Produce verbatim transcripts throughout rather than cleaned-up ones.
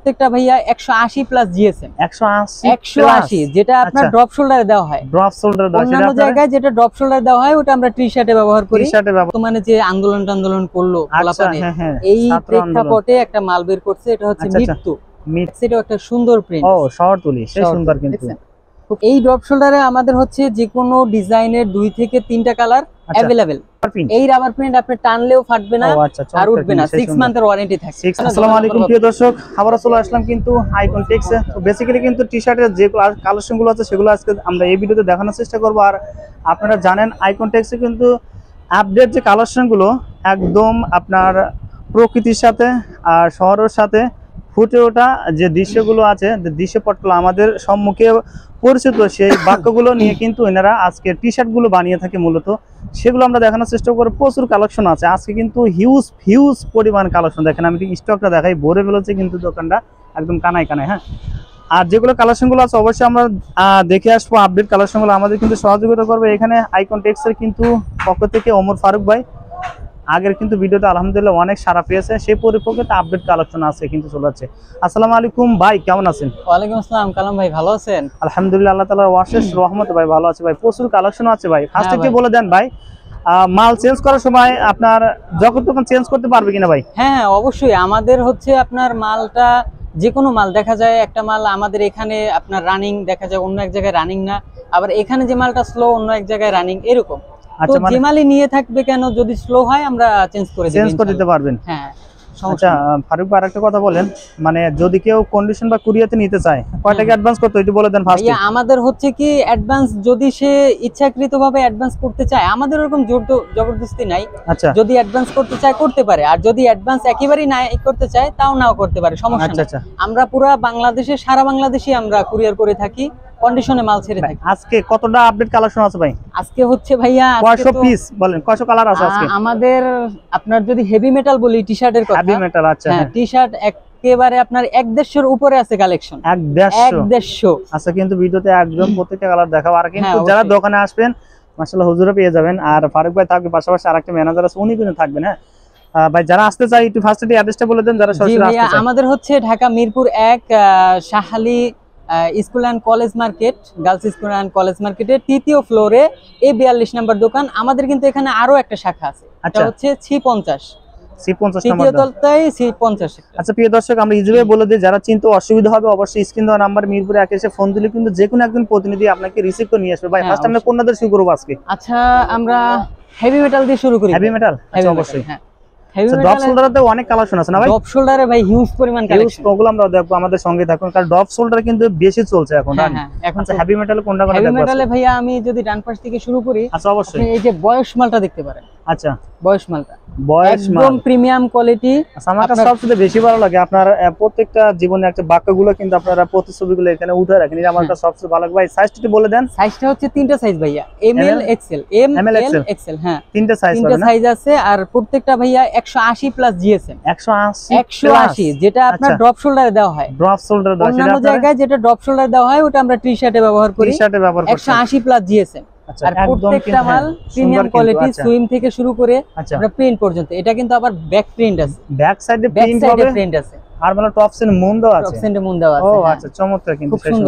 প্রত্যেকটা ভাইয়া একশো আশি প্লাস জিএসএম। একশো আশি একশো আশি যেটা আপনার ড্রপ শোল্ডারে দেওয়া হয়। ড্রপ শোল্ডারে দেওয়া হয়। অন্যান্য জায়গায় যেটা ড্রপ শোল্ডারে দেওয়া হয় ওটা আমরা টি শার্টে ব্যবহার করি। টি শার্টে ব্যবহার মানে যে আন্দোলন আন্দোলন করলো পোলাপানে, এই প্রেক্ষাপটে একটা মাল বের করছে, এটা হচ্ছে মৃত্যু। সেটাও একটা সুন্দর প্রিন্ট। ও শহরতলি, সেই সুন্দর কিন্তু। এই ড্রপ শোল্ডারে আমাদের হচ্ছে যে কোনো ডিজাইনের দুই থেকে তিনটা কালার अवेलेबल। এই রাবার প্রিন্ট আপনি টানলেও ফাটবে না আর উঠবে না, ছয় মান্থের ওয়ারেন্টি থাকে। আসসালামু আলাইকুম প্রিয় দর্শক, আবার চলে আসলাম কিন্তু আইকন টেক্সে। তো বেসিক্যালি কিন্তু টি-শার্টের যে কালেকশন গুলো আছে সেগুলো আজকে আমরা এই ভিডিওতে দেখানোর চেষ্টা করব। আর আপনারা জানেন আইকন টেক্সে কিন্তু আপডেট যে কালেকশন গুলো একদম আপনার প্রকৃতির সাথে আর শহরের সাথে ফুটে ওঠা যে দৃশ্যগুলো আছে, যে দৃশ্যপটগুলো আমাদের সম্মুখে পরিচিত, সেই বাক্যগুলো নিয়ে কিন্তু এনারা আজকে টি শার্ট গুলো বানিয়ে থাকে মূলত। সেগুলো আমরা দেখানোর চেষ্টা করি। প্রচুর কালেকশন আছে আজকে কিন্তু, হিউজ হিউজ পরিমাণ কালেকশন। দেখেন আমি স্টকটা দেখাই, ভরে ফেলেছে কিন্তু দোকানটা একদম কানায় কানায়। হ্যাঁ, আর যেগুলো কালেকশনগুলো আছে অবশ্যই আমরা দেখে আসবো। আপডেট কালেকশনগুলো আমাদের কিন্তু সহযোগিতা করবে এখানে আইকন টেক্সের কিন্তু পক্ষ থেকে ওমর ফারুক ভাই। আগের কিন্তু ভিডিওতে আলহামদুলিল্লাহ অনেক সারা পেয়েছে, সেই পরিপ্রেক্ষিতে আপডেট কালেকশন আছে কিন্তু চলে যাচ্ছে। আসসালামু আলাইকুম ভাই, কেমন আছেন? ওয়ালাইকুম আসসালাম কালাম ভাই, ভালো আছেন? আলহামদুলিল্লাহ, আল্লাহ তাআলার অশেষ রহমতে ভাই ভালো আছে ভাই। প্রচুর কালেকশন আছে ভাই। ফার্স্ট থেকে বলে দেন ভাই, মাল চেঞ্জ করার সময় আপনার যখন তখন চেঞ্জ করতে পারবে কিনা ভাই? হ্যাঁ অবশ্যই, আমাদের হচ্ছে আপনার মালটা যে কোনো মাল দেখা যায়, একটা মাল আমাদের এখানে আপনার রানিং দেখা যায় অন্য এক জায়গায় রানিং না, আবার এখানে যে মালটা স্লো অন্য এক জায়গায় রানিং, এরকম। তো যে মালই নিয়ে থাকবে কেন, যদি স্লো হয় আমরা চেঞ্জ করে চেঞ্জ করে দিতে পারবেন। হ্যাঁ। আচ্ছা ফারুক ভাই, আরেকটা কথা বলেন, মানে যদি কেউ কন্ডিশন বা কুরিয়াতে নিতে চায় কয় টাকা অ্যাডভান্স করতে একটু বলে দেন ফার্স্টে। আমাদের হচ্ছে কি অ্যাডভান্স যদি সে ইচ্ছাকৃতভাবে অ্যাডভান্স করতে চায়, আমাদের এরকম জোর জবরদস্তি নাই। আচ্ছা, যদি অ্যাডভান্স করতে চায় করতে পারে, আর যদি অ্যাডভান্স একেবারেই না করতে চায় তাও নাও করতে পারে, সমস্যা নেই। আমরা পুরো বাংলাদেশে, সারা বাংলাদেশে আমরা কুরিয়ার করে থাকি, কন্ডিশনে মাল ছেড়ে থাকি। আজকে কতটা আপডেট কালেকশন আছে ভাই? আজকে হচ্ছে ভাইয়া কয়শো পিস বলেন, কয়শো কালার আছে আজকে আমাদের? আপনার যদি হেভি মেটাল বলি টি-শার্টের কথা, হেভি মেটাল। আচ্ছা হ্যাঁ, টি-শার্ট একেবারে আপনার এক দেড়শোর উপরে আছে কালেকশন। এক দেড়শো আচ্ছা, কিন্তু ভিডিওতে একদম প্রত্যেকটা কালার দেখাবো। আর কিন্তু যারা দোকানে আসবেন মাশাআল্লাহ হুজুরে পেয়ে যাবেন। আর ফারুক ভাই থাকবে, পাশাপাশি আরেকটা ম্যানেজার আছে, উনি কিন্তু থাকবেন। হ্যাঁ ভাই, যারা আসতে চাই একটু ফার্স্টে অ্যাড্রেসটা বলে দেন যারা সরাসরি আসতে চায়। আমাদের হচ্ছে ঢাকা মিরপুর এক Shahali school and college market, girls school and college মার্কেটের তৃতীয় ফ্লোরে এ বিয়াল্লিশ নাম্বার দোকান। আমাদের কিন্তু এখানে আরো একটা শাখা আছে, এটা হচ্ছে সি পঞ্চাশ। সি পঞ্চাশ তৃতীয় তলায় সি পঞ্চাশ। আচ্ছা প্রিয় দর্শক, আমরা ইজিলি বলে দিই, যারা চিনতে অসুবিধা হবে অবশ্যই স্ক্রিন দেওয়া নাম্বার মিরপুরে একে এসে ফোন দিলে কিন্তু যে কোনো একজন প্রতিনিধি আপনাকে রিসিভ করে নিয়ে আসবে। ভাই ফার্স্ট আমরা কোন নাদের শুরু করব আজকে? আচ্ছা আমরা হেভি মেটাল দিয়ে শুরু করি। হেভি মেটাল, আচ্ছা অবশ্যই। হ্যাঁ, ড্রপ শোল্ডারে অনেক কালেকশন আছে না ভাই? ড্রপ শোল্ডারে ভাই হিউজ পরিমাণ কালেকশন, ওগুলো আমরা দেখবো, আমাদের সঙ্গে থাকুন, কারণ ড্রপ শোল্ডারে কিন্তু বেশি চলছে এখন। হ্যাঁ এখন হেভি মেটালে কোনটা কোনটা দেখব? হেভি মেটালে ভাইয়া আমি যদি ডান পাশ থেকে শুরু করি, আচ্ছা অবশ্যই এই যে বয়স মালটা দেখতে পারেন। আচ্ছা, বয়স মালটা বয়স মাল একদম প্রিমিয়াম কোয়ালিটি। আমার কাছে সবচেয়ে বেশি ভালো লাগে আপনার প্রত্যেকটা জীবনে একটা বাক্যগুলো কিন্তু আপনারা প্রতিছবিগুলো এখানে উঠে রাখেন, এটা আমার কাছে সবচেয়ে ভালো লাগে। ভাই সাইজটা বলে দেন। সাইজটা হচ্ছে তিনটা সাইজ ভাইয়া, M L XL. M L XL, হ্যাঁ তিনটা সাইজ, তিনটা সাইজ আছে। আর প্রত্যেকটা ভাইয়া একশো আশি প্লাস জিএসএম। একশো আশি একশো আশি যেটা আপনার ড্রপ শোল্ডারে দেওয়া হয়। ড্রপ শোল্ডারে দেওয়া হয়, অন্যান্য জায়গায় যেটা ড্রপ শোল্ডারে দেওয়া হয় ওটা আমরা টি-শার্টে ব্যবহার করি। টি-শার্টে ব্যবহার করি একশো আশি প্লাস জিএসএম। আর প্রত্যেকটা মাল প্রিমিয়াম কোয়ালিটি, সুইং থেকে শুরু করে আমরা প্রিন্ট পর্যন্ত। এটা কিন্তু আবার ব্যাক প্রিন্ট আছে, ব্যাক সাইডে প্রিন্ট হবে, প্রিন্ট আছে। আর মানে টপ সেন্ড মুন দেওয়া আছে, টপ সেন্ড মুন দেওয়া আছে। ও আচ্ছা চমৎকার, কিন্তু সুন্দর।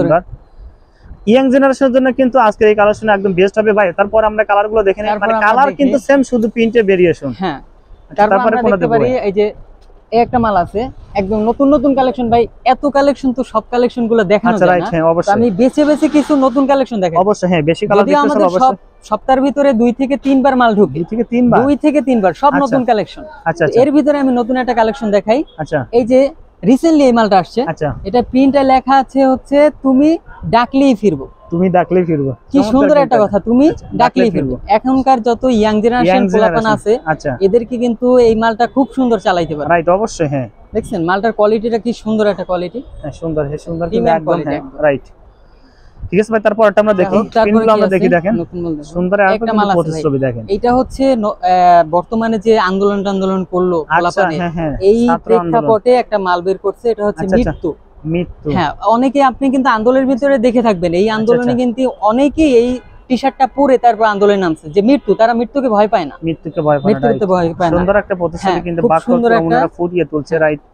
ইয়াং জেনারেশনের জন্য কিন্তু আজকের এই কালেকশন একদম বেস্ট হবে ভাই। তারপর আমরা কালারগুলো দেখে নেই, মানে কালার কিন্তু সেম, শুধু প্রিন্টে ভেরিয়েশন। হ্যাঁ, তারপরে আমরা দেখতে পারি এই যে এই একটা মাল আছে একদম নতুন নতুন কালেকশন। ভাই এত কালেকশন তো সব কালেকশন গুলো দেখানো যায় না, আমি বেছে বেছে কিছু নতুন কালেকশন দেখাই। অবশ্যই হ্যাঁ, বেশি কালার দেখতে আমাদের সব সপ্তাহের ভিতরে দুই থেকে তিনবার মাল ঢুকে, দুই থেকে তিনবার দুই থেকে তিনবার সব নতুন কালেকশন। আচ্ছা, এর ভিতরে আমি নতুন একটা কালেকশন দেখাই। আচ্ছা, এই যে রিসেন্টলি এই মালটা আসছে। আচ্ছা, এটা প্রিন্টে লেখা আছে হচ্ছে তুমি ডাকলেই ফিরবো। তুমি ডাকলেই ফিরবো, কি সুন্দর একটা কথা, তুমি ডাকলেই ফিরবো। এখনকার যত ইয়াং জেনারেশন পোলাপান আছে এদেরকে কিন্তু এই মালটা খুব সুন্দর চালাইতে পারে। রাইট, অবশ্যই। হ্যাঁ দেখছেন মালটার কোয়ালিটিটা কি সুন্দর একটা কোয়ালিটি। হ্যাঁ সুন্দর, হ্যাঁ সুন্দর, কিন্তু একদম রাইট। ঠিক আছে ভাই, তারপর এটা আমরা দেখি, পিনগুলো আমরা দেখি। দেখেন সুন্দর একটা মাল আছে, ছবি দেখেন। এটা হচ্ছে বর্তমানে যে আন্দোলন আন্দোলন করলো পোলাপানে, এই প্রেক্ষাপটে একটা মাল বের করছে, এটা হচ্ছে মৃত্যু। মৃত্যু, হ্যাঁ অনেকে আপনি কিন্তু আন্দোলনের ভিতরে দেখে থাকবেন, এই আন্দোলনে কিন্তু অনেকেই এই টি-শার্টটা পরে তারপর আন্দোলনে নামছে। যে মৃত্যু, তারা মৃত্যুকে ভয় পায় না, মৃত্যুকে ভয় পায় না, মৃত্যুকে ভয় পায় না। সুন্দর একটা প্রতিচ্ছবি কিন্তু বাক্য ওনারা ফুটিয়ে তুলছে। রাইট,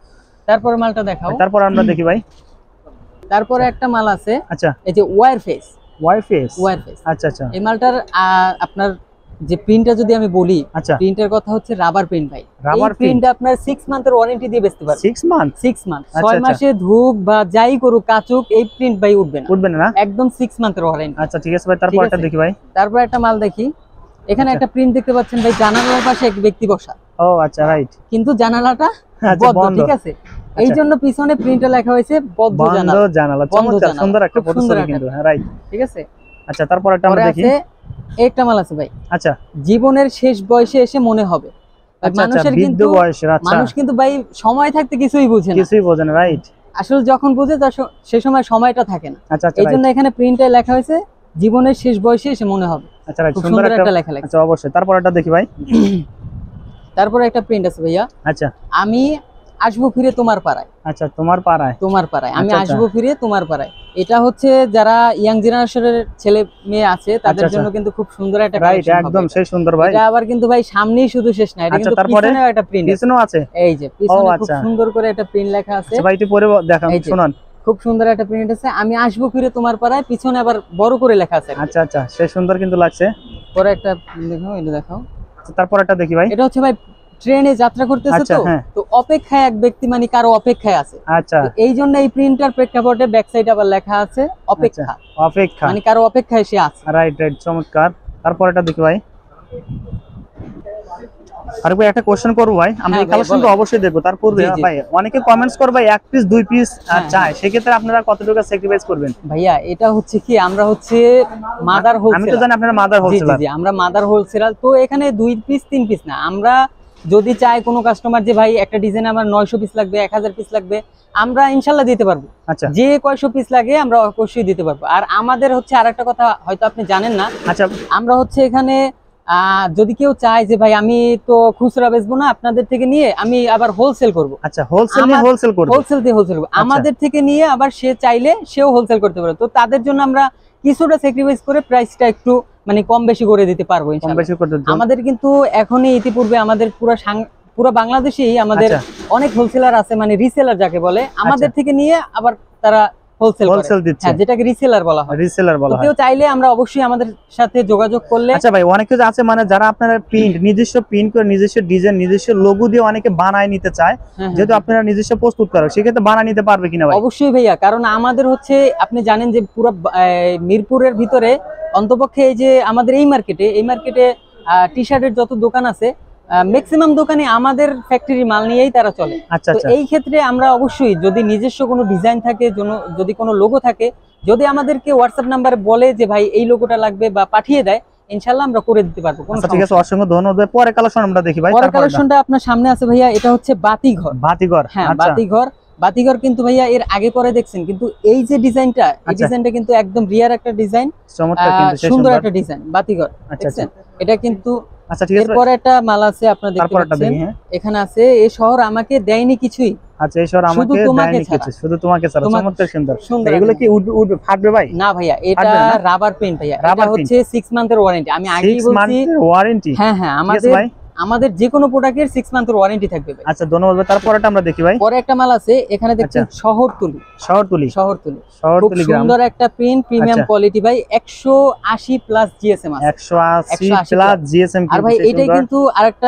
তারপরে মালটা দেখাও। তারপর আমরা দেখি ভাই। তারপরে একটা মাল আছে, আচ্ছা, এই যে wire face. Wire face, wire face, আচ্ছা আচ্ছা। এই মালটার আপনার যে প্রিন্টটা যদি আমি বলি, আচ্ছা, প্রিন্টের কথা হচ্ছে রাবার প্রিন্ট ভাই। রাবার প্রিন্ট আপনার সিক্স মান্থের ওয়ারেন্টি দিয়ে বেচতে পারবেন। সিক্স মান্থ, সিক্স মান্থ, ছয় মাসে ধুক বা যাই করুক কাচুক, এই প্রিন্ট ভাই উঠবে না, উঠবে না, একদম সিক্স মান্থের ওয়ারেন্টি। আচ্ছা ঠিক আছে ভাই, তারপর একটা দেখি ভাই। তারপর একটা মাল দেখি, এখানে একটা প্রিন্ট দেখতে পাচ্ছেন ভাই, জানালার পাশে এক ব্যক্তি বসা। ও আচ্ছা, রাইট, কিন্তু জানালাটা বন্ধ, ঠিক আছে, এই জন্য পিছনে প্রিন্টে লেখা হয়েছে বদ্ধ জানালা। চমৎকার, সুন্দর একটা প্রতিচ্ছবি কিন্তু, হ্যাঁ রাইট, ঠিক আছে। আচ্ছা, তারপর একটা আমরা দেখি। একটা মাল আছে ভাই, আচ্ছা, জীবনের শেষ বয়সে এসে মনে হবে। মানুষের কিন্তু মানুষ কিন্তু ভাই সময় থাকতে কিছুই বুঝে না, কিছুই বোঝে না, রাইট। আসলে যখন বুঝে সে সময় সময়টা থাকে না। আচ্ছা, এই জন্য এখানে প্রিন্টে লেখা হয়েছে জীবনের শেষ বয়সে এসে মনে হবে। আচ্ছা, রাইট, সুন্দর একটা লেখা লেখা। আচ্ছা, অবশ্যই। তারপর একটা দেখি ভাই। তারপরে একটা প্রিন্ট আছে ভাইয়া, আচ্ছা, আমি আসবো ফিরে তোমার পাড়ায়। আচ্ছা, তোমার পাড়ায়, তোমার পাড়ায় আমি আসবো ফিরে তোমার পাড়ায়। এটা হচ্ছে যারা ইয়াং জেনারেশনের ছেলে মেয়ে আছে তাদের জন্য কিন্তু খুব সুন্দর একটা রাইট, একদম সেই সুন্দর ভাই। এটা আবার কিন্তু ভাই সামনেই শুধু শেষ না, এটা কিন্তু পিছনেও একটা প্রিন্ট পিছনেও আছে, এই যে পিছনে খুব সুন্দর করে একটা প্রিন্ট লেখা আছে। আচ্ছা ভাই, একটু পরে দেখান, শুনুন, খুব সুন্দর একটা প্রিন্ট আছে, আমি আসবো ফিরে তোমার পাড়ায়, পিছনে আবার বড় করে লেখা আছে। আচ্ছা আচ্ছা, সেই সুন্দর কিন্তু লাগছে। পরে একটা দেখাও, এটা দেখাও। তারপর একটা দেখি ভাই। এটা হচ্ছে ভাই ট্রেনে যাত্রা করতেছে, তো তো অপেক্ষায় এক ব্যক্তি মানে কারো অপেক্ষায় আছে। আচ্ছা, এই জন্য এই প্রিন্টার প্রেক্ষাপটে ব্যাক সাইড আবার লেখা আছে অপেক্ষা, অপেক্ষা মানে কারো অপেক্ষায় সে আছে। রাইট রাইট, চমৎকার। তারপর এটা দেখি ভাই। আর ভাই একটা কোশ্চেন করব ভাই, আমরা এই কালেকশনটা অবশ্যই দেখব, তার পূর্বে ভাই অনেকে কমেন্টস করবে এক পিস দুই পিস চাই, সেক্ষেত্রে আপনারা কত টাকা স্যাক্রিফাইস করবেন? ভাইয়া এটা হচ্ছে কি, আমরা হচ্ছে মাদার হোলসেলার, আমি তো জানি আপনারা মাদার হোলসেলার। জি জি, আমরা মাদার হোলসেলার। তো এখানে দুই পিস তিন পিস না, আমরা যদি চাই কোনো কাস্টমার যে ভাই একটা ডিজাইন আমার নয়শো পিস লাগবে, এক হাজার পিস লাগবে, আমরা ইনশাল্লাহ দিতে পারবো। আচ্ছা, যে কয়শো পিস লাগে আমরা অবশ্যই দিতে পারবো। আর আমাদের হচ্ছে আর একটা কথা হয়তো আপনি জানেন না, আচ্ছা, আমরা হচ্ছে এখানে আহ যদি কেউ চায় যে ভাই আমি তো খুচরা বেচবো না, আপনাদের থেকে নিয়ে আমি আবার হোলসেল করবো। আচ্ছা, হোলসেল নিয়ে হোলসেল করব, হোলসেল দিয়ে হোলসেল করব, আমাদের থেকে নিয়ে আবার সে চাইলে সেও হোলসেল করতে পারে। তো তাদের জন্য আমরা কিছুটা স্যাক্রিফাইস করে প্রাইসটা একটু মানে কম বেশি করে দিতে পারবো ইনশাআল্লাহ। আমাদের কিন্তু এখনই ইতিপূর্বে আমাদের পুরো পুরো বাংলাদেশেই আমাদের অনেক হোলসেলার আছে, মানে রিসেলার যাকে বলে, আমাদের থেকে নিয়ে আবার তারা হোলসেল হোলসেল দিচ্ছে, হ্যাঁ, যেটাকে রিসেলার বলা হয়। রিসেলার বলা হয়। কেউ চাইলে আমরা অবশ্যই আমাদের সাথে যোগাযোগ করলে। আচ্ছা ভাই, অনেকে আছে মানে যারা আপনারা প্রিন্ট নিজস্ব প্রিন্ট করে নিজস্ব ডিজাইন নিজস্ব লোগো দিয়ে অনেকে বানায় নিতে চায়, যেহেতু আপনারা নিজস্ব প্রস্তুত করেন, সেক্ষেত্রে বানায় নিতে পারবে কিনা ভাই? অবশ্যই ভাইয়া, কারণ আমাদের হচ্ছে আপনি জানেন যে পুরো মিরপুরের ভিতরে অন্তপক্ষে এই যে আমাদের এই মার্কেটে এই মার্কেটে টি শার্টের যত দোকান আছে ম্যাক্সিমাম দোকানে আমাদের ফ্যাক্টরি মাল নিয়েই তারা চলে। আচ্ছা, তো এই ক্ষেত্রে আমরা অবশ্যই যদি নিজস্ব কোনো ডিজাইন থাকে, যদি কোনো লোগো থাকে, যদি আমাদেরকে হোয়াটসঅ্যাপ নাম্বারে বলে যে ভাই এই লোগোটা লাগবে বা পাঠিয়ে দেয়, ইনশাআল্লাহ আমরা করে দিতে পারবো। আচ্ছা ঠিক আছে, অসংখ্য ধন্যবাদ। পরে কালেকশন আমরা দেখি ভাই। পরে কালেকশনটা আপনার সামনে আছে ভাইয়া, এটা হচ্ছে বাতিঘর। বাতিঘর, হ্যাঁ বাতিঘর। বাতিঘর কিন্তু ভাইয়া এর আগে পরে দেখছেন, কিন্তু এই যে ডিজাইনটা, এই ডিজাইনটা কিন্তু একদম রিয়ার একটা ডিজাইন, চমৎকার কিন্তু সুন্দর একটা ডিজাইন বাতিঘর। দেখছেন এটা কিন্তু। আচ্ছা ঠিক আছে, এরপরে একটা মাল আছে আপনারা দেখতে পাচ্ছেন, এখানে আছে এই শহর আমাকে দেয়নি কিছুই। আচ্ছা, এই শহর আমাকে দেয়নি কিছু, শুধু তোমাকে ছাড়া। চমৎকার সুন্দর সুন্দর। এগুলো কি উড ফাটবে ভাই? না ভাইয়া, এটা রাবার প্রিন্ট ভাইয়া, এটা হচ্ছে সিক্স মান্থের ওয়ারেন্টি। আমি আগেই বলছি ওয়ারেন্টি। হ্যাঁ হ্যাঁ, আমাদের আমাদের যে কোনো প্রোডাক্টের সিক্স মান্থের ওয়ারেন্টি থাকবে ভাই। আচ্ছা ধন্যবাদ। তারপরটা আমরা দেখি ভাই। পরে একটা মাল আছে এখানে দেখছেন, শহরতলি। শহরতলি শহরতলি শহরতলি গ্রাম, সুন্দর একটা প্রিন্ট, প্রিমিয়াম কোয়ালিটি ভাই, একশো আশি প্লাস জিএসএম আছে, একশো আশি প্লাস জিএসএম। আর ভাই এটাই কিন্তু আরেকটা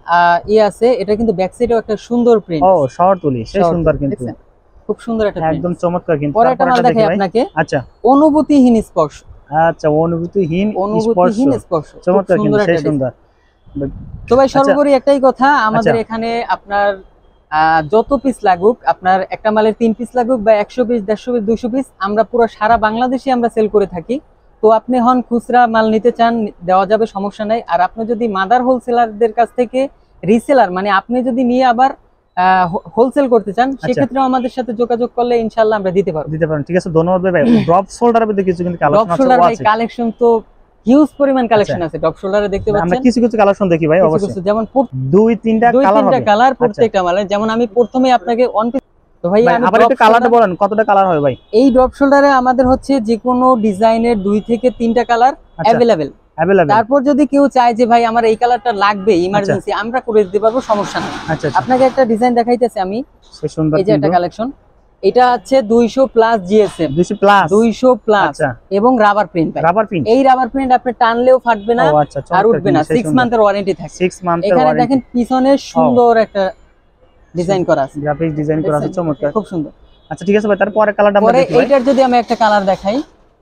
ই আছে, এটা কিন্তু ব্যাক সাইডেও একটা সুন্দর প্রিন্ট। ও শহরতলি, সেই সুন্দর কিন্তু, খুব সুন্দর একটা প্রিন্ট, একদম চমৎকার কিন্তু। পরে একটা মাল দেখাই আপনাকে। আচ্ছা, অনুভূতিহীন স্পর্শ। আচ্ছা, অনুভূতিহীন অনুভূতিহীন স্পর্শ, চমৎকার কিন্তু, সেই সুন্দর। তো ভাই সর্বোপরি একটাই কথা, আমাদের এখানে আপনার যত পিস লাগুক, আপনার একটা মালের তিন পিস লাগুক বা একশো পিস, দেড়শো পিস, দুইশো পিস, আমরা পুরো সারা বাংলাদেশে আমরা সেল করে থাকি। তো আপনি হন খুচরা মাল নিতে চান, দেওয়া যাবে, সমস্যা নাই। আর আপনি যদি মাদার হোলসেলারদের কাছ থেকে রিসেলার, মানে আপনি যদি নিয়ে আবার হোলসেল করতে চান, সেক্ষেত্রেও আমাদের সাথে যোগাযোগ করলে ইনশাআল্লাহ আমরা দিতে পারবো। দিতে পারবেন, ঠিক আছে, ধন্যবাদ ভাই। ড্রপ শোল্ডারের মধ্যে কিছু কিন্তু কালেকশন আছে। ড্রপ শোল্ডার ভাই কালেকশন তো হিউজ পরিমাণ কালেকশন আছে ড্রপ শোল্ডারে, দেখতে পাচ্ছেন। আমরা কিছু কিছু কালেকশন দেখি ভাই, অবশ্যই। যেমন দুই তিনটা কালার হবে, দুই তিনটা কালার প্রত্যেকটা মালে। যেমন আমি প্রথমে আপনাকে ওয়ান পিস, তো ভাই আমি আবার একটু কালারটা বলেন, কতটা কালার হবে ভাই? এই ড্রপ শোল্ডারে আমাদের হচ্ছে যে কোনো ডিজাইনের দুই থেকে তিনটা কালার अवेलेबल। अवेलेबल তারপর যদি কেউ চায় যে ভাই আমার এই কালারটা লাগবে ইমার্জেন্সি আমরা করে দিতে পারবো সমস্যা নেই আচ্ছা আপনাকে একটা ডিজাইন দেখাইতেছি আমি সে সুন্দর এই যে একটা কালেকশন এটা আছে দুইশো প্লাস জিএসএম দুইশো প্লাস দুইশো প্লাস এবং রাবার প্রিন্ট রাবার প্রিন্ট এই রাবার প্রিন্ট আপনি টানলেও ফাটবে না আর উঠবে না সিক্স মান্থের ওয়ারেন্টি থাকে সিক্স মান্থের এখানে দেখেন পিছনে সুন্দর একটা ডিজাইন করা আছে গ্রাফিক্স ডিজাইন করা আছে চমৎকার খুব সুন্দর আচ্ছা ঠিক আছে ভাই তারপরে কালারটা আমরা পরে দেখি এইটার যদি আমি একটা কালার দেখাই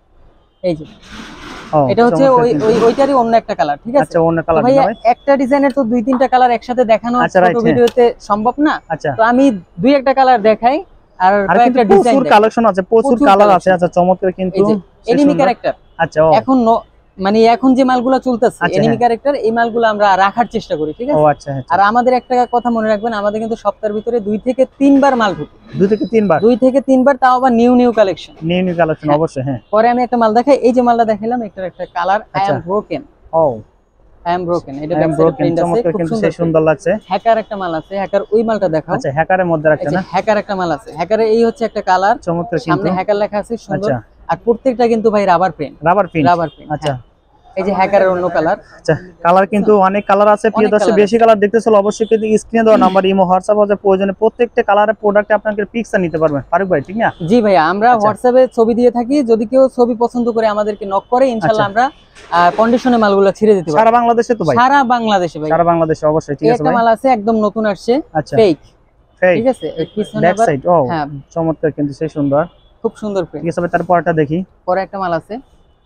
এই যে এটা হচ্ছে ওই ওই ওইটারই অন্য একটা কালার ঠিক আছে আচ্ছা অন্য কালার ভাই একটা ডিজাইনের তো দুই তিনটা কালার একসাথে দেখানো ছোট ভিডিওতে সম্ভব না তো আমি দুই একটা কালার দেখাই আর কয়েকটা ডিজাইন প্রচুর কালেকশন আছে প্রচুর কালার আছে আচ্ছা চমৎকার কিন্তু এনিমি ক্যারেক্টার আচ্ছা এখন মানে এখন যে মালগুলো চলতেছে এনিমি ক্যারেক্টার এই মালগুলো আমরা রাখার চেষ্টা করি ঠিক আছে ও আচ্ছা আর আমাদের একটা কথা মনে রাখবেন আমাদের কিন্তু সপ্তাহের ভিতরে দুই থেকে তিনবার মাল ঢুকে দুই থেকে তিনবার দুই থেকে তিনবার তাও আবার new new collection new new collection অবশ্যই হ্যাঁ পরে আমি একটা মাল দেখাই এই যে মালটা দেখাইলাম এটার একটা কালার আই এম ব্রোকেন ও আই এম ব্রোকেন এটা ব্যাক প্রিন্ট আছে খুব সুন্দর সুন্দর লাগছে হ্যাকার একটা মাল আছে হ্যাকার ওই মালটা দেখাও আচ্ছা হ্যাকারের মধ্যে রাখছে না হ্যাকার একটা মাল আছে হ্যাকারে এই হচ্ছে একটা কালার চমৎকার সামনে হ্যাকার লেখা আছে সুন্দর আর প্রত্যেকটা কিন্তু ভাই rubber print rubber print rubber print আচ্ছা এই যে হ্যাকারের অন্য কালার আচ্ছা কালার কিন্তু অনেক কালার আছে প্রিয় দর্শক বেশি কালার দেখতে চলো অবশ্যই কিন্তু স্ক্রিনে দেওয়া নাম্বার ইমো হোয়াটসঅ্যাপ আছে প্রয়োজনে প্রত্যেকটা কালারের প্রোডাক্টে আপনাকে পিকচার নিতে পারবেন ফারুক ভাই ঠিক না জি ভাইয়া আমরা হোয়াটসঅ্যাপে ছবি দিয়ে থাকি যদি কেউ ছবি পছন্দ করে আমাদেরকে নক করে ইনশাআল্লাহ আমরা কন্ডিশনে মালগুলো ছেড়ে দিতে পারবো সারা বাংলাদেশে তো ভাই সারা বাংলাদেশে ভাই সারা বাংলাদেশে অবশ্যই ঠিক আছে একটা মাল আছে একদম নতুন আসছে আচ্ছা ফেক ফেক ঠিক আছে এই পিছনে ব্যাক আবার সাইড ও হ্যাঁ চমৎকার কিন্তু সেই সুন্দর খুব সুন্দর প্রিন্ট ঠিক আছে তারপরটা দেখি পরে একটা মাল আছে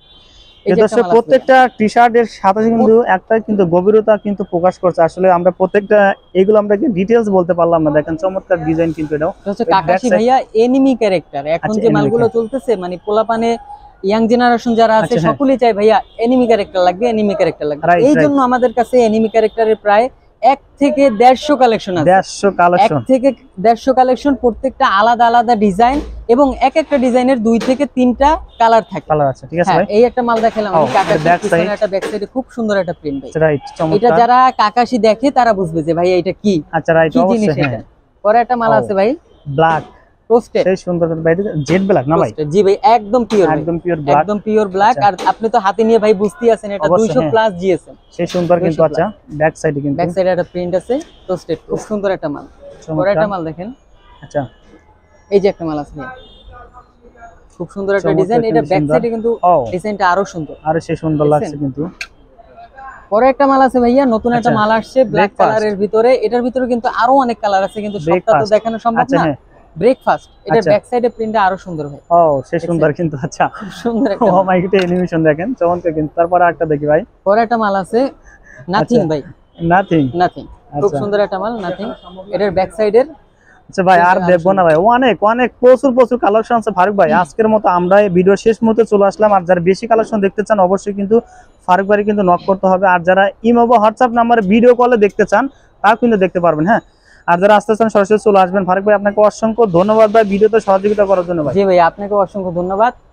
এই দর্শক প্রত্যেকটা টি-শার্টের সাথে কিন্তু একটা কিন্তু গভীরতা কিন্তু প্রকাশ করছে আসলে আমরা প্রত্যেকটা এগুলো আমরা কি ডিটেইলস বলতে পারলাম না দেখেন চমৎকার ডিজাইন কিন্তু এটাও এটা হচ্ছে কাকাশি ভাইয়া এনিমি ক্যারেক্টার এখন যে মালগুলো চলতেছে মানে পোলাপানে ইয়াং জেনারেশন যারা আছে সকলেই চায় ভাইয়া এনিমি ক্যারেক্টার লাগবে এনিমি ক্যারেক্টার লাগবে এই জন্য আমাদের কাছে এনিমি ক্যারেক্টারের প্রায় এক থেকে দেড়শো কালেকশন আছে দেড়শো কালেকশন এক থেকে দেড়শো কালেকশন প্রত্যেকটা আলাদা আলাদা ডিজাইন এবং এক একটা ডিজাইনের দুই থেকে তিনটা কালার থাকে কালার আছে ঠিক আছে ভাই এই একটা মাল দেখালাম আমি কাকাশি পিছনে একটা ব্যাক সাইডে খুব সুন্দর একটা প্রিন্ট ভাই রাইট চমৎকার এটা যারা কাকাশি দেখে তারা বুঝবে যে ভাই এটা কি আচ্ছা রাইট অবশ্যই হ্যাঁ পরে একটা মাল আছে ভাই ব্ল্যাক রোস্টেড সেই সুন্দর ভাই জেড ব্ল্যাক না ভাই জি ভাই একদম পিওর একদম পিওর ব্ল্যাক একদম পিওর ব্ল্যাক আর আপনি তো হাতে নিয়ে ভাই বুঝতেই আছেন এটা দুইশো প্লাস জিএসএম সেই সুন্দর কিন্তু আচ্ছা ব্যাক সাইডে কিন্তু ব্যাক সাইডে একটা প্রিন্ট আছে রোস্টেড খুব সুন্দর একটা মাল পরে একটা মাল দেখেন আচ্ছা এই যে একটা মাল আছে খুব সুন্দর একটা ডিজাইন এটা ব্যাক সাইডে কিন্তু ডিজাইনটা আরো সুন্দর আরো সেই সুন্দর লাগছে কিন্তু পরে একটা মাল আছে ভাইয়া নতুন একটা মাল আসছে ব্ল্যাক কালারের ভিতরে এটার ভিতরে কিন্তু আরো অনেক কালার আছে কিন্তু সবটা তো দেখানো সম্ভব না ব্রেকফাস্ট এটা ব্যাক সাইডে প্রিন্টটা আরো সুন্দর হয় ও সেই সুন্দর কিন্তু আচ্ছা সুন্দর একটা ও মাই গড অ্যানিমেশন দেখেন চমৎকার কিন্তু তারপর একটা দেখি ভাই পরে একটা মাল আছে নাথিং ভাই নাথিং নাথিং খুব সুন্দর একটা মাল নাথিং এটার ব্যাক সাইডের আচ্ছা ভাই আর দেখবো না ভাই অনেক অনেক প্রচুর প্রচুর কালেকশন আছে ফারুক ভাই আজকের মতো আমরা এই ভিডিও শেষ মুহূর্তে চলে আসলাম আর যারা বেশি কালেকশন দেখতে চান অবশ্যই কিন্তু ফারুক ভাই কিন্তু নক করতে হবে আর যারা ইমো বা হোয়াটসঅ্যাপ নাম্বারে ভিডিও কলে দেখতে চান তাও কিন্তু দেখতে পারবেন হ্যাঁ আর যারা আসতে চান সরাসরি চলে আসবেন ফারুক ভাই আপনাকে অসংখ্য ধন্যবাদ ভাই ভিডিওতে সহযোগিতা করার জন্য ভাই জি ভাই আপনাকে অসংখ্য ধন্যবাদ